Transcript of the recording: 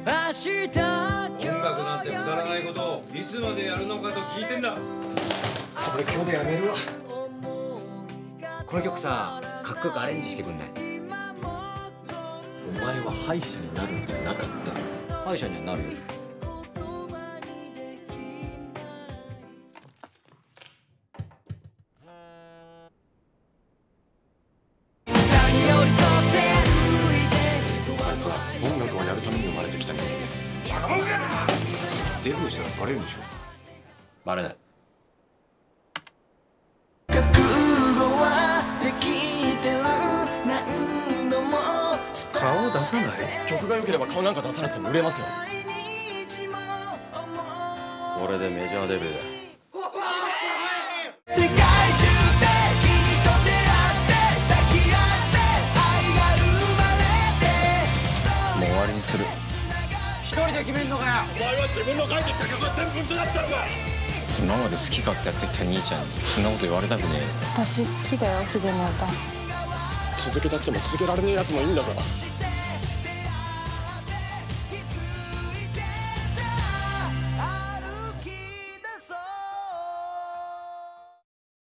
音楽なんてくだらないことをいつまでやるのかと聞いてんだ。俺今日でやめるわ。 この曲さ、かっこよくアレンジしてくんない？ お前は歯医者になるんじゃなかった。 歯医者にはなるよ。 あいつは音楽をやるために生まれてきた人間です。 デビューしたらバレるでしょ。 バレない。 顔を出さない。 曲が良ければ顔なんか出さなくても売れますよ。 これでメジャーデビューだ。 世界中で君と出会って抱き合って愛が生まれて、 もう終わりにする。 一人で決めんのかよ。 お前は自分の書いてきた曲が全部嘘だったのか。 今まで好き勝手やってきた兄ちゃんにそんなこと言われたくねえよ。 私好きだよ、ヒデの歌。 続けたくても続けられねえやつもいいんだぞ。